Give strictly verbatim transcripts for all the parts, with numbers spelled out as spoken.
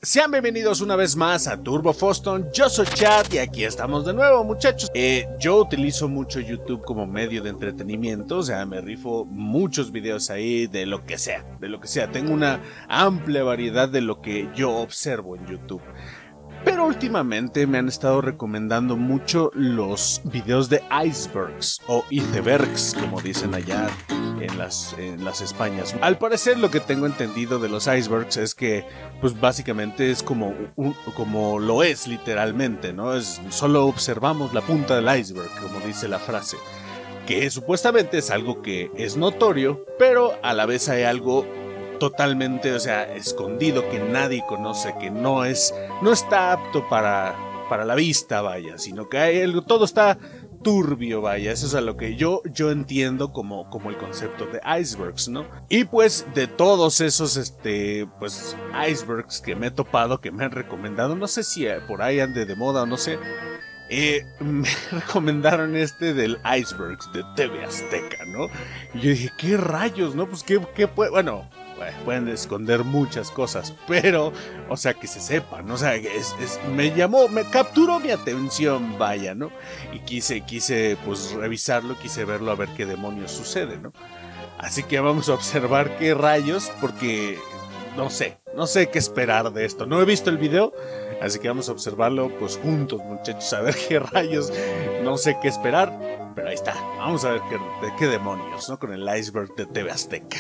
Sean bienvenidos una vez más a Turbo Foston, yo soy Chad y aquí estamos de nuevo, muchachos. Eh, yo utilizo mucho YouTube como medio de entretenimiento, o sea, me rifo muchos videos ahí de lo que sea, de lo que sea. Tengo una amplia variedad de lo que yo observo en YouTube. Pero últimamente me han estado recomendando mucho los videos de icebergs o icebergs, como dicen allá en las, en las Españas. Al parecer lo que tengo entendido de los icebergs es que pues básicamente es como, un, como lo es literalmente, ¿no? Es, solo observamos la punta del iceberg, como dice la frase. Que supuestamente es algo que es notorio, pero a la vez hay algo totalmente, o sea, escondido que nadie conoce, que no es, no está apto para, para la vista, vaya, sino que hay algo, todo está turbio, vaya. Eso es a lo que yo, yo entiendo como, como el concepto de icebergs, ¿no? Y pues de todos esos, este, pues, icebergs que me he topado, que me han recomendado, no sé si por ahí ande de moda o no sé, eh, me recomendaron este del icebergs de T V Azteca, ¿no? Y yo dije, ¿qué rayos, no? Pues, ¿qué, qué puede? Bueno, pueden esconder muchas cosas, pero, o sea, que se sepan, ¿no? O sea, es, es, me llamó, me capturó mi atención, vaya, ¿no? Y quise, quise, pues, revisarlo, quise verlo a ver qué demonios sucede, ¿no? Así que vamos a observar qué rayos, porque no sé, no sé qué esperar de esto. No he visto el video, así que vamos a observarlo, pues, juntos, muchachos, a ver qué rayos, no sé qué esperar, pero ahí está. Vamos a ver qué, de qué demonios, ¿no? Con el iceberg de T V Azteca.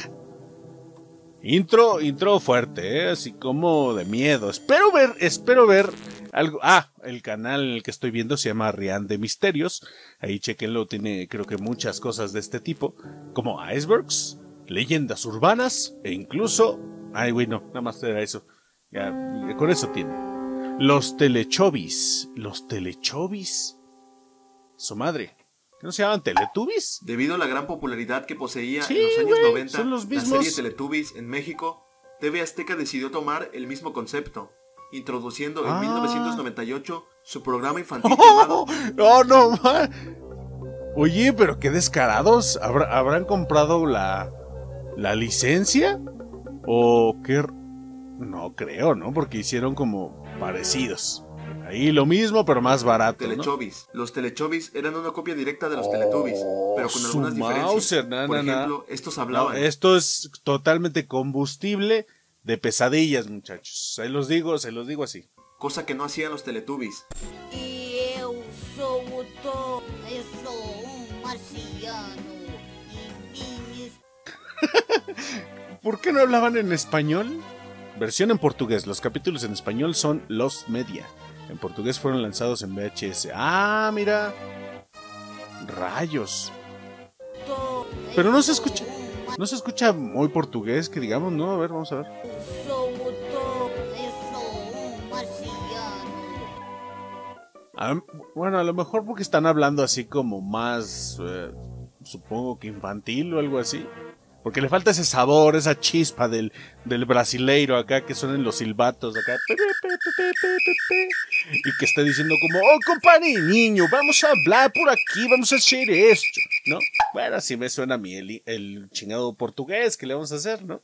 Intro, intro fuerte, ¿eh? Así como de miedo. Espero ver, espero ver algo. Ah, el canal en el que estoy viendo se llama Rian de Misterios. Ahí chequenlo, tiene creo que muchas cosas de este tipo, como icebergs, leyendas urbanas e incluso... Ay, güey, no, nada más era eso. Ya, con eso tiene. Los telechovis. Los telechovis. Su madre. ¿No se llaman Teletubbies? Debido a la gran popularidad que poseía sí, en los años wey, noventa son los mismos. la serie Teletubbies en México, T V Azteca decidió tomar el mismo concepto, introduciendo ah. en mil novecientos noventa y ocho su programa infantil oh, llamado... ¡Oh, no, man! Oye, pero qué descarados. ¿Habrá, ¿Habrán comprado la, la licencia? ¿O qué? No creo, ¿no? Porque hicieron como parecidos. Ahí lo mismo, pero más barato, Telechovis. ¿no? Los Telechovis eran una copia directa de los oh, Teletubbies, pero con algunas diferencias. Mauser, na, Por na, ejemplo, na. estos hablaban. No, esto es totalmente combustible de pesadillas, muchachos. Se los digo, se los digo así. Cosa que no hacían los Teletubbies. Y eu sou o Tom, eu sou un marciano. Y ¿Por qué no hablaban en español? Versión en portugués. Los capítulos en español son Los Media. En portugués fueron lanzados en V H S. ¡Ah, mira! ¡Rayos! Pero no se escucha... No se escucha muy portugués, que digamos, ¿no? A ver, vamos a ver. A, bueno, a lo mejor porque están hablando así como más... Eh, supongo que infantil o algo así. Porque le falta ese sabor, esa chispa del, del brasileiro acá, que suenan los silbatos acá. Y que está diciendo como, oh, compadre, niño, vamos a hablar por aquí, vamos a hacer esto, ¿no? Bueno, así me suena a mí el, el chingado portugués, ¿qué le vamos a hacer, no?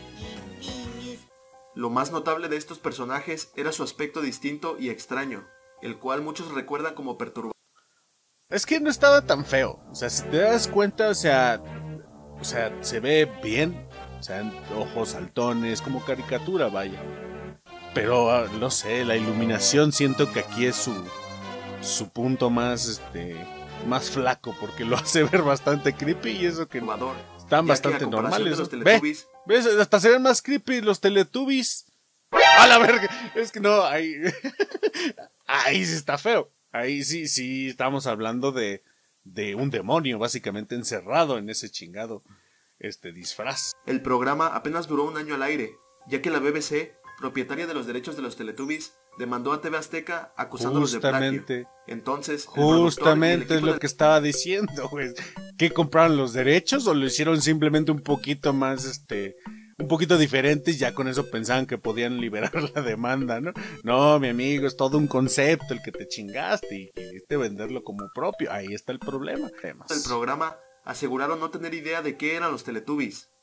Lo más notable de estos personajes era su aspecto distinto y extraño, el cual muchos recuerdan como perturbador. Es que no estaba tan feo, o sea, si te das cuenta, o sea... O sea, se ve bien, o sea, ojos saltones, como caricatura, vaya. Pero, no sé, la iluminación siento que aquí es su, su punto más, este, más flaco, porque lo hace ver bastante creepy y eso que están bastante normales. Ve, ¿ves? Hasta se ven más creepy los Teletubbies. ¡A la verga! Es que no, ahí, ahí sí está feo. Ahí sí, sí, estamos hablando de... de un demonio básicamente encerrado en ese chingado este disfraz. El programa apenas duró un año al aire, ya que la B B C, propietaria de los derechos de los Teletubbies, demandó a T V Azteca acusándolos de plagio. Entonces, justamente es lo que estaba diciendo, güey. ¿Qué compraron los derechos o lo hicieron simplemente un poquito más este un poquito diferentes, ya con eso pensaban que podían liberar la demanda, ¿no? No, mi amigo, es todo un concepto el que te chingaste y quisiste venderlo como propio. Ahí está el problema. El programa aseguraron no tener idea de qué eran los Teletubbies,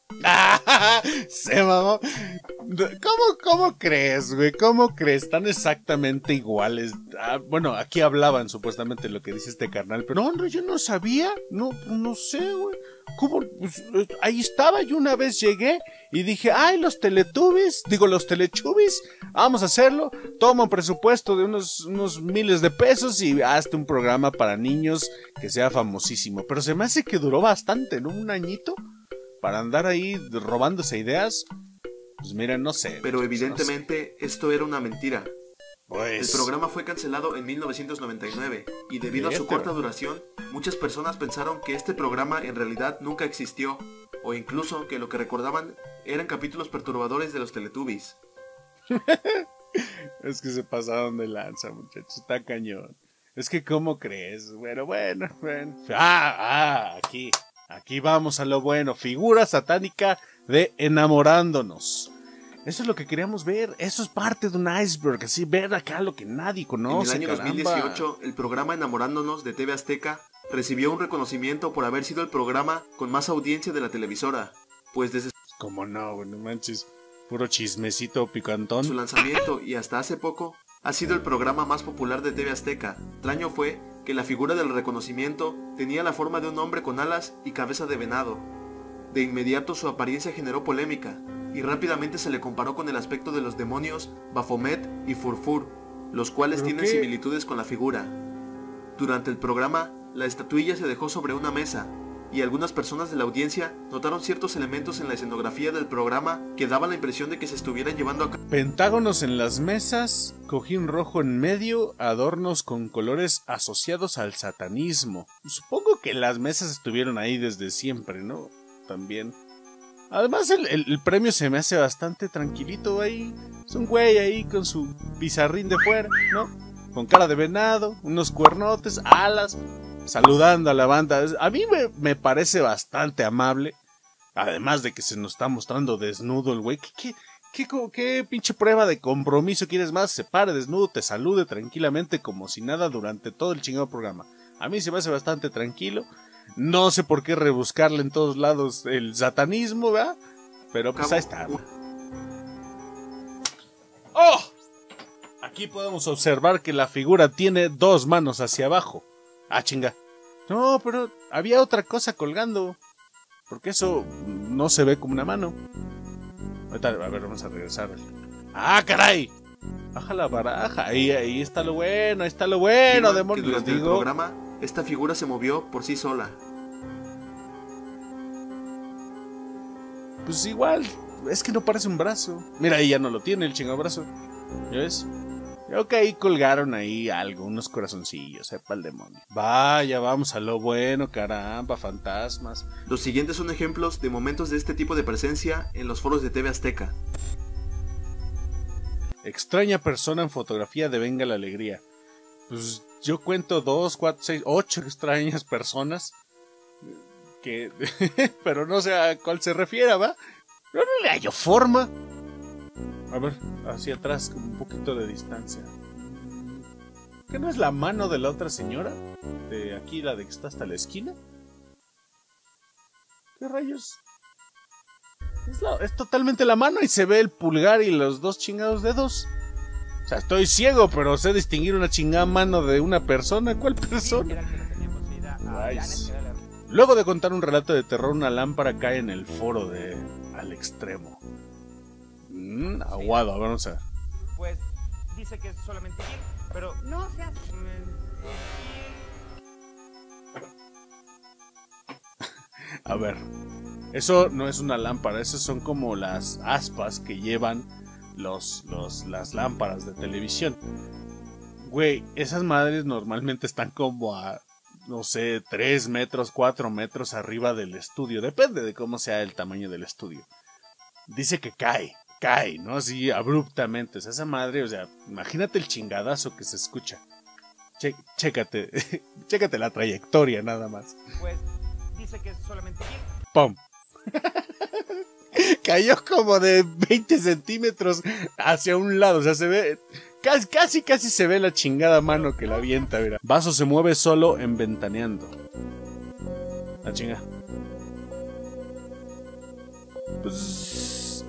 Se mamó. ¿Cómo, cómo crees, güey? ¿Cómo crees? Están exactamente iguales. Ah, bueno, aquí hablaban supuestamente lo que dice este carnal, pero no, no, yo no sabía. No, no sé, güey. ¿Cómo? Pues, ahí estaba, yo una vez llegué y dije, ay, los Teletubbies, digo, los Telechubbies, vamos a hacerlo. Toma un presupuesto de unos, unos miles de pesos y hazte un programa para niños que sea famosísimo. Pero se me hace que duró bastante, ¿no? Un añito para andar ahí robándose ideas. Pues miren, no sé. Pero evidentemente no sé. Esto era una mentira. Pues... El programa fue cancelado en mil novecientos noventa y nueve y debido a su corta duración, muchas personas pensaron que este programa en realidad nunca existió, o incluso que lo que recordaban eran capítulos perturbadores de los Teletubbies. Es que se pasaron de lanza, muchachos, está cañón. Es que ¿cómo crees? Bueno, bueno, bueno. Ah, ah, aquí, aquí vamos a lo bueno. Figura satánica de Enamorándonos. Eso es lo que queríamos ver, eso es parte de un iceberg, así ver acá lo que nadie conoce. En el año caramba. dos mil dieciocho, el programa Enamorándonos de T V Azteca recibió un reconocimiento por haber sido el programa con más audiencia de la televisora, pues desde Como no, güey, no manches, puro chismecito picantón. su lanzamiento y hasta hace poco, ha sido el programa más popular de T V Azteca. Extraño fue que la figura del reconocimiento tenía la forma de un hombre con alas y cabeza de venado. De inmediato su apariencia generó polémica, y rápidamente se le comparó con el aspecto de los demonios Baphomet y Furfur, los cuales tienen qué? similitudes con la figura. Durante el programa, la estatuilla se dejó sobre una mesa, y algunas personas de la audiencia notaron ciertos elementos en la escenografía del programa que daban la impresión de que se estuviera llevando a cabo. Pentágonos en las mesas, cojín rojo en medio, adornos con colores asociados al satanismo. Supongo que las mesas estuvieron ahí desde siempre, ¿no? También. Además el, el, el premio se me hace bastante tranquilito ahí. Es un güey ahí con su pizarrín de fuera, ¿no? Con cara de venado, unos cuernotes, alas, saludando a la banda. A mí me, me parece bastante amable. Además de que se nos está mostrando desnudo el güey. ¿Qué, qué, qué, qué, qué pinche prueba de compromiso quieres más? Se pare desnudo, te salude tranquilamente como si nada durante todo el chingado programa. A mí se me hace bastante tranquilo. No sé por qué rebuscarle en todos lados el satanismo, ¿verdad? Pero pues ahí está. ¡Oh! Aquí podemos observar que la figura tiene dos manos hacia abajo. Ah, chinga. No, pero había otra cosa colgando. Porque eso no se ve como una mano. Ahorita, a ver, vamos a regresar. ¡Ah, caray! Baja la baraja. Ahí, ahí está lo bueno, ahí está lo bueno, demonios. Durante el programa, esta figura se movió por sí sola. Pues igual, es que no parece un brazo. Mira, ahí ya no lo tiene el chingado brazo. ¿Ya ves? Creo que ahí colgaron ahí algo, unos corazoncillos, sepa el demonio. Vaya, vamos a lo bueno, caramba, fantasmas. Los siguientes son ejemplos de momentos de este tipo de presencia en los foros de T V Azteca. Extraña persona en fotografía de Venga la Alegría. Pues yo cuento dos, cuatro, seis, ocho extrañas personas. Que... pero no sé a cuál se refiere, ¿va? Pero no le hallo forma. A ver, hacia atrás, con un poquito de distancia. ¿Qué no es la mano de la otra señora? De aquí, la de que está hasta la esquina. ¿Qué rayos? Es, la, es totalmente la mano y se ve el pulgar y los dos chingados dedos. O sea, estoy ciego, pero sé distinguir una chingada mano de una persona. ¿Cuál persona? Nice. Luego de contar un relato de terror, una lámpara cae en el foro de Al Extremo. Mm, aguado, a ver, vamos a ver. Pues dice que es solamente bien, pero no seas... A ver, eso no es una lámpara, esas son como las aspas que llevan los, los, las lámparas de televisión. Güey, esas madres normalmente están como a, no sé, tres metros, cuatro metros arriba del estudio. Depende de cómo sea el tamaño del estudio. Dice que cae, cae, ¿no? Así abruptamente. O sea, esa madre, o sea, imagínate el chingadazo que se escucha. Che, chécate, chécate la trayectoria nada más. Pues dice que es solamente bien. ¡Pum! Cayó como de veinte centímetros hacia un lado, o sea, se ve... Casi, casi, casi se ve la chingada mano que la avienta, mira. Vaso se mueve solo en Ventaneando. La chinga. Pues...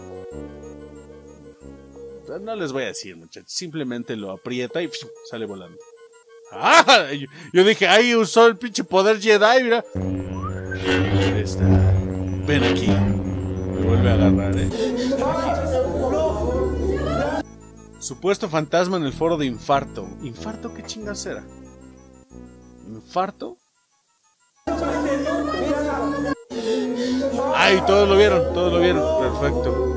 no les voy a decir, muchachos. Simplemente lo aprieta y psh, sale volando. ¡Ah! Yo dije, ahí usó el pinche poder Jedi, mira. Ahí está. Ven aquí. Me vuelve a agarrar, eh. Supuesto fantasma en el foro de infarto. ¿Infarto qué chingas era? ¿Infarto? ¡Ay! Todos lo vieron, todos lo vieron. Perfecto.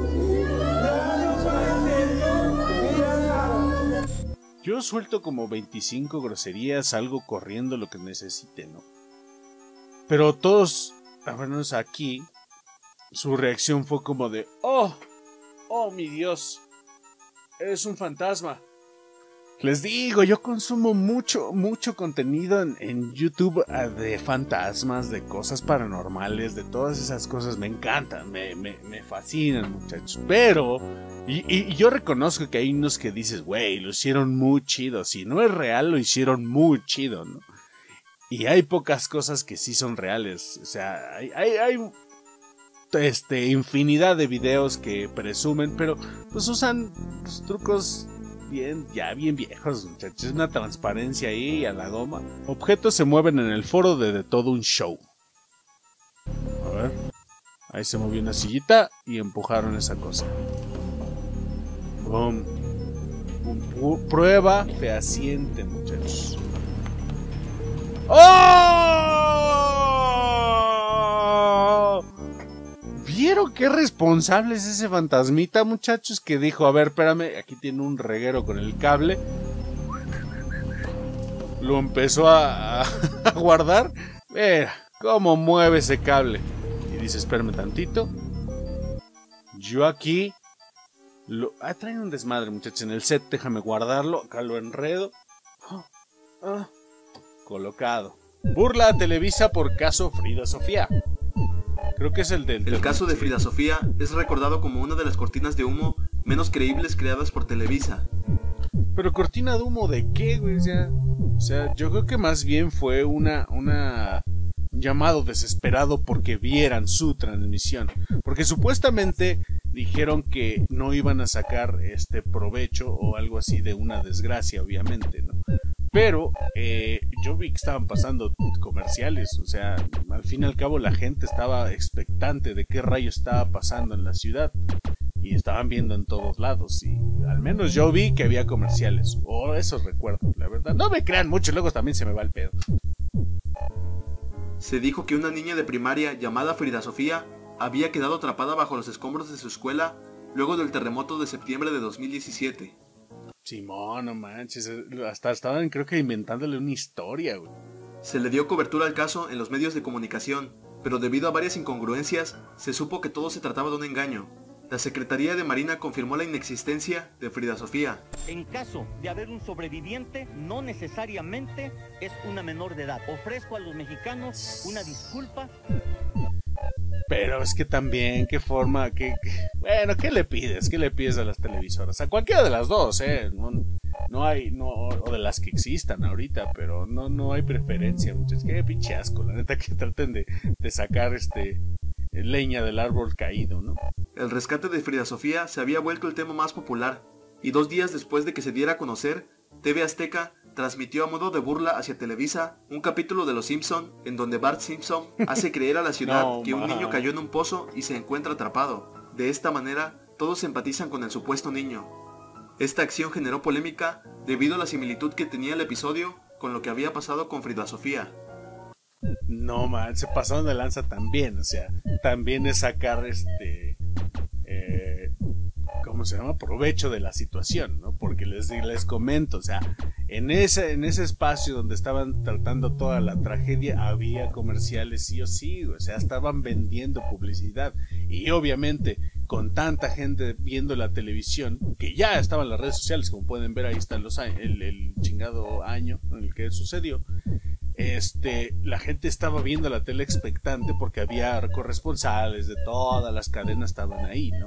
Yo suelto como veinticinco groserías, salgo corriendo lo que necesite, ¿no? Pero todos, al menos aquí, su reacción fue como de, ¡oh! ¡Oh, mi Dios! ¡Eres un fantasma! Les digo, yo consumo mucho, mucho contenido en, en YouTube de fantasmas, de cosas paranormales, de todas esas cosas. Me encantan, me, me, me fascinan, muchachos. Pero, y, y yo reconozco que hay unos que dices, güey, lo hicieron muy chido. Si no es real, lo hicieron muy chido, ¿no? Y hay pocas cosas que sí son reales. O sea, hay, hay, hay este, infinidad de videos que presumen, pero pues usan pues, trucos... bien, ya bien viejos, muchachos. Es una transparencia ahí a la goma. Objetos se mueven en el foro de, de todo un show. A ver. Ahí se movió una sillita y empujaron esa cosa. Boom. Prueba fehaciente, muchachos. ¡Oh! ¿Vieron qué responsable es ese fantasmita, muchachos? Que dijo, a ver, espérame, aquí tiene un reguero con el cable. Lo empezó a, a, a guardar. Mira, cómo mueve ese cable. Y dice, espérame tantito. Yo aquí... Lo... Ah, traen un desmadre, muchachos, en el set. Déjame guardarlo. Acá lo enredo. Oh, oh. Colocado. Burla a Televisa por caso Frida Sofía. Creo que es el del... El caso de Frida Sofía es recordado como una de las cortinas de humo menos creíbles creadas por Televisa. Pero cortina de humo ¿de qué, güey? O sea, o sea yo creo que más bien fue una, una un llamado desesperado porque vieran su transmisión. Porque supuestamente dijeron que no iban a sacar este provecho o algo así de una desgracia, obviamente, ¿no? Pero eh, yo vi que estaban pasando comerciales, o sea, al fin y al cabo la gente estaba expectante de qué rayo estaba pasando en la ciudad y estaban viendo en todos lados y al menos yo vi que había comerciales, o oh, eso recuerdo, la verdad. No me crean mucho, luego también se me va el pedo. Se dijo que una niña de primaria llamada Frida Sofía había quedado atrapada bajo los escombros de su escuela luego del terremoto de septiembre de dos mil diecisiete. Simón, no manches, hasta estaban creo que inventándole una historia, güey. Se le dio cobertura al caso en los medios de comunicación, pero debido a varias incongruencias, se supo que todo se trataba de un engaño. La Secretaría de Marina confirmó la inexistencia de Frida Sofía. En caso de haber un sobreviviente, no necesariamente es una menor de edad. Ofrezco a los mexicanos una disculpa. Pero es que también, qué forma, qué, qué... Bueno, ¿qué le pides? ¿Qué le pides a las televisoras? A cualquiera de las dos, ¿eh? No, no hay, no, o de las que existan ahorita, pero no, no hay preferencia, muchachos. Qué pinche asco, la neta, que traten de, de sacar este leña del árbol caído, ¿no? El rescate de Frida Sofía se había vuelto el tema más popular, y dos días después de que se diera a conocer, T V Azteca transmitió a modo de burla hacia Televisa un capítulo de Los Simpson en donde Bart Simpson hace creer a la ciudad no, que un niño cayó en un pozo y se encuentra atrapado. De esta manera, todos empatizan con el supuesto niño. Esta acción generó polémica debido a la similitud que tenía el episodio con lo que había pasado con Frida Sofía. No man, se pasaron de lanza también, o sea, también es sacar este... Eh, ¿cómo se llama? Provecho de la situación, ¿no? Porque les, les comento, o sea, en ese, en ese espacio donde estaban tratando toda la tragedia había comerciales sí o sí, o sea, estaban vendiendo publicidad y obviamente con tanta gente viendo la televisión, que ya estaban las redes sociales, como pueden ver ahí están los el, el chingado año en el que sucedió. Este, la gente estaba viendo la tele expectante porque había corresponsales de todas las cadenas estaban ahí, ¿no?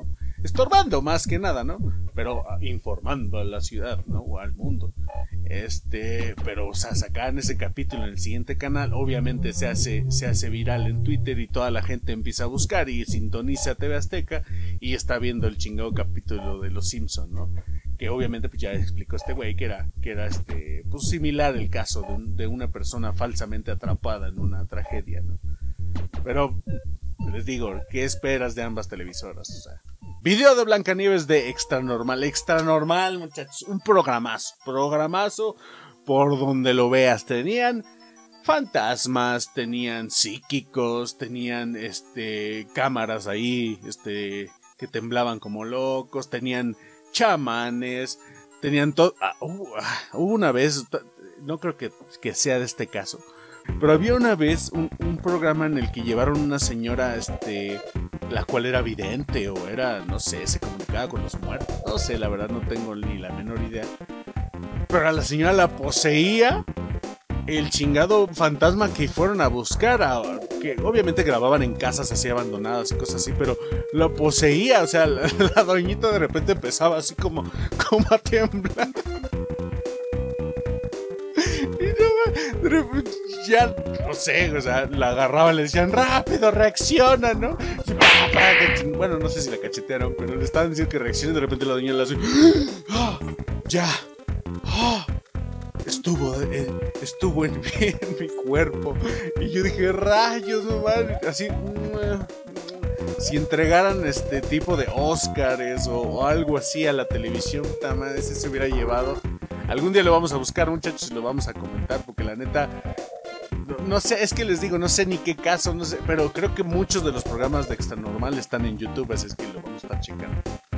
estorbando más que nada, ¿no? Pero informando a la ciudad, ¿no? O al mundo. Este, pero o sea, sacan ese capítulo en el siguiente canal, obviamente se hace, se hace viral en Twitter y toda la gente empieza a buscar y sintoniza T V Azteca y está viendo el chingado capítulo de Los Simpson, ¿no? Que obviamente pues ya explicó este güey que era, que era este, pues similar el caso de, un, de una persona falsamente atrapada en una tragedia, ¿no? Pero les digo, ¿qué esperas de ambas televisoras? O sea, video de Blancanieves de Extra Normal, Extra Normal, muchachos, un programazo, programazo por donde lo veas. Tenían fantasmas, tenían psíquicos, tenían este cámaras ahí, este que temblaban como locos, tenían chamanes, tenían todo. Ah, uh, ah, hubo una vez, no creo que, que sea de este caso, pero había una vez un, un programa en el que llevaron una señora, este, la cual era vidente o era, no sé, se comunicaba con los muertos, no sé, la verdad no tengo ni la menor idea, pero a la señora la poseía el chingado fantasma que fueron a buscar, a, que obviamente grababan en casas así abandonadas y cosas así, pero lo poseía, o sea, la, la doñita de repente empezaba así como, como a temblar. Y no, de repente, ya, no sé, o sea, la agarraban, le decían, rápido, reacciona, ¿no? Y, bueno, no sé si la cachetearon, pero le estaban diciendo que reaccione y de repente la doña le hace, ¡oh, ya! ¡Oh! Estuvo, eh, estuvo en mi, en mi cuerpo. Y yo dije, rayos, no mames. Así, uh, si entregaran este tipo de Óscares o, o algo así a la televisión, puta madre, ese se hubiera llevado. Algún día lo vamos a buscar, muchachos, y lo vamos a comentar, porque la neta, no, no sé, es que les digo, no sé ni qué caso, no sé, pero creo que muchos de los programas de Extra Normal están en YouTube, así es que lo vamos a estar checando.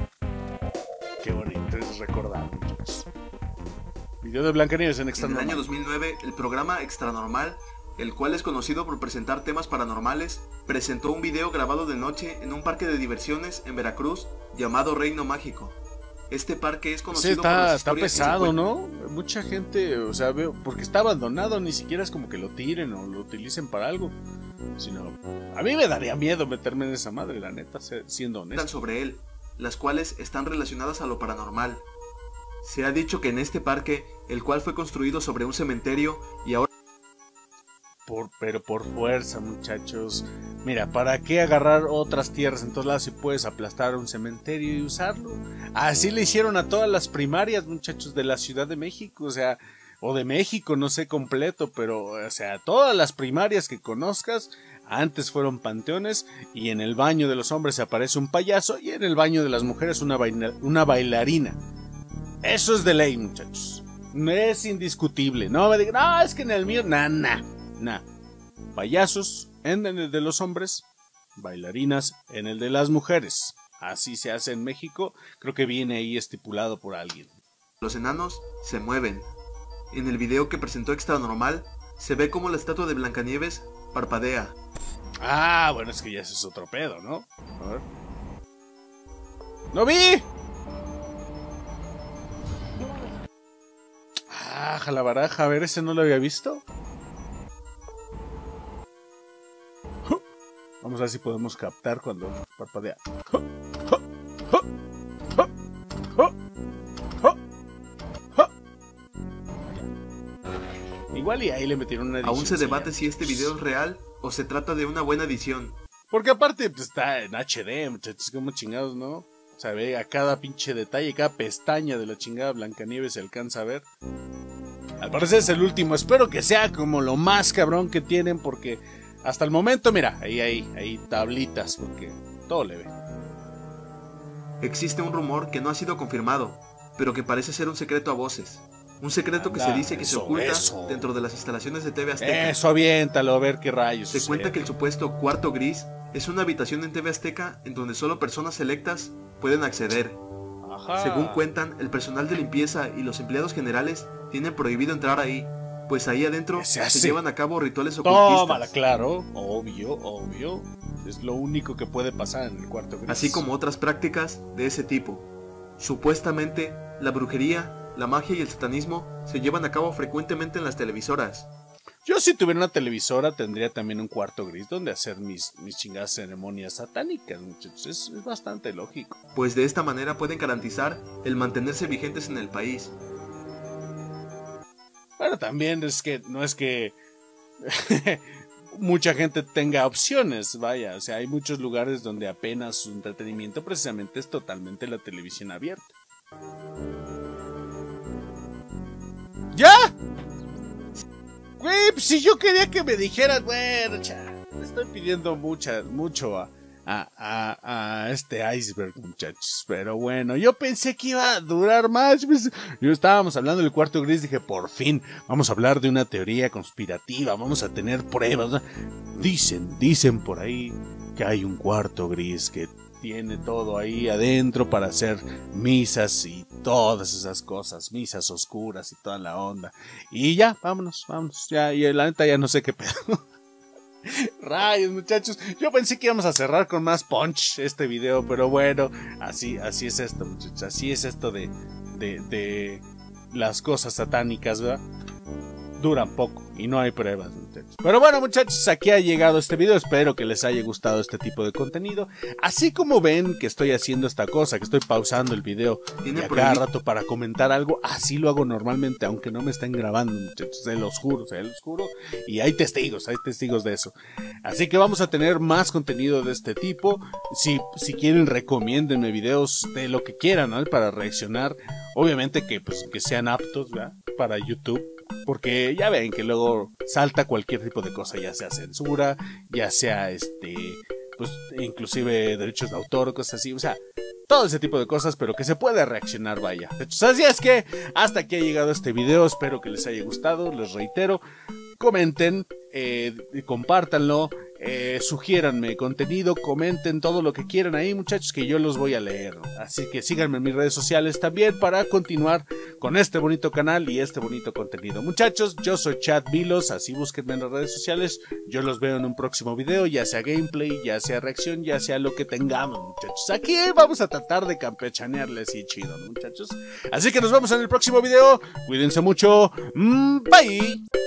Qué bonito es recordar, muchachos. Video de Blancanieves en Extra En el Normal. año dos mil nueve, el programa Extra Normal, el cual es conocido por presentar temas paranormales, presentó un video grabado de noche en un parque de diversiones en Veracruz llamado Reino Mágico. Este parque es Sí, conocido por está, las está historias que se pesado, cuentan. ¿no? Mucha gente, o sea, veo, porque está abandonado, ni siquiera es como que lo tiren o lo utilicen para algo, sino, a mí me daría miedo meterme en esa madre, la neta, siendo honesto. sobre él, las cuales están relacionadas a lo paranormal. Se ha dicho que en este parque, el cual fue construido sobre un cementerio y ahora... Por, pero por fuerza, muchachos. Mira, ¿para qué agarrar otras tierras en todos lados si puedes aplastar un cementerio y usarlo? Así le hicieron a todas las primarias, muchachos, de la Ciudad de México, o sea, o de México, no sé completo, pero, o sea, todas las primarias que conozcas antes fueron panteones, y en el baño de los hombres aparece un payaso y en el baño de las mujeres una, baila, una bailarina. Eso es de ley, muchachos. No es indiscutible. No me digan, no, es que en el mío, nah, nah, nah. Payasos en el de los hombres, bailarinas en el de las mujeres. Así se hace en México. Creo que viene ahí estipulado por alguien. los enanos se mueven. En el video que presentó Extra Normal, se ve como la estatua de Blancanieves parpadea. Ah, bueno, es que ya ese es otro pedo, ¿no? A ver. ¡No vi! Ah, jalabaraja, a ver, ese no lo había visto. Vamos a ver si podemos captar cuando parpadea. Igual y ahí le metieron una edición. Aún se debate si este video es real o se trata de una buena edición. Porque aparte pues, está en H D, muchachos, como chingados, ¿no? O sea, ve a cada pinche detalle, cada pestaña de la chingada Blancanieves se alcanza a ver. Al parecer es el último, espero que sea como lo más cabrón que tienen, porque hasta el momento, mira, ahí hay, hay tablitas, porque todo le ve. Existe un rumor que no ha sido confirmado, pero que parece ser un secreto a voces. Un secreto que Anda, se dice que eso, se oculta eso. dentro de las instalaciones de T V Azteca. Eso, aviéntalo, a ver qué rayos. Se sucede. cuenta que el supuesto cuarto gris es una habitación en T V Azteca en donde solo personas selectas pueden acceder. Ajá. Según cuentan, el personal de limpieza y los empleados generales tienen prohibido entrar ahí, pues ahí adentro Se se, hace. llevan a cabo rituales ocultistas. Tómala, claro, obvio, obvio. Es lo único que puede pasar en el cuarto gris. Así como otras prácticas de ese tipo. Supuestamente, la brujería, la magia y el satanismo se llevan a cabo frecuentemente en las televisoras. Yo si tuviera una televisora tendría también un cuarto gris donde hacer mis, mis chingadas ceremonias satánicas, muchachos. Es, es bastante lógico. Pues de esta manera pueden garantizar el mantenerse vigentes en el país. Bueno, también es que no es que mucha gente tenga opciones, vaya. O sea, hay muchos lugares donde apenas su entretenimiento precisamente es totalmente la televisión abierta. ¡Ya! Güey, pues si yo quería que me dijeras, bueno, cha, le estoy pidiendo mucha, mucho a, a, a, a este iceberg, muchachos. Pero bueno, yo pensé que iba a durar más. Pues, yo estábamos hablando del cuarto gris, dije, por fin, vamos a hablar de una teoría conspirativa, vamos a tener pruebas. Dicen, dicen por ahí que hay un cuarto gris que tiene todo ahí adentro para hacer misas y todas esas cosas, misas oscuras y toda la onda. Y ya, vámonos, vámonos, ya, y la neta ya no sé qué pedo. Rayos, muchachos, yo pensé que íbamos a cerrar con más punch este video, pero bueno, así, así es esto, muchachos, así es esto de, de, de las cosas satánicas, ¿verdad? Duran poco y no hay pruebas, muchachos. Pero bueno, muchachos, aquí ha llegado este video. Espero que les haya gustado este tipo de contenido. Así como ven que estoy haciendo esta cosa, que estoy pausando el video y a cada rato para comentar algo, así lo hago normalmente, aunque no me estén grabando, muchachos. Se los juro, se los juro. Y hay testigos, hay testigos de eso. Así que vamos a tener más contenido de este tipo. Si, si quieren, recomiéndenme videos de lo que quieran, ¿no? Para reaccionar. Obviamente que, pues, que sean aptos, ¿verdad? Para YouTube. Porque ya ven que luego salta cualquier tipo de cosa, ya sea censura, ya sea este, pues inclusive derechos de autor, cosas así, o sea, todo ese tipo de cosas, pero que se puede reaccionar, vaya. De hecho, así es que hasta aquí ha llegado este video, espero que les haya gustado, les reitero, comenten, eh, compártanlo, eh, sugiéranme contenido, comenten todo lo que quieran ahí, muchachos, que yo los voy a leer. Así que síganme en mis redes sociales también para continuar con este bonito canal y este bonito contenido. Muchachos, yo soy Chad Vilos, así búsquenme en las redes sociales. Yo los veo en un próximo video, ya sea gameplay, ya sea reacción, ya sea lo que tengamos, muchachos. Aquí vamos a tratar de campechanearle así chido, ¿no, muchachos? Así que nos vemos en el próximo video. Cuídense mucho. Bye.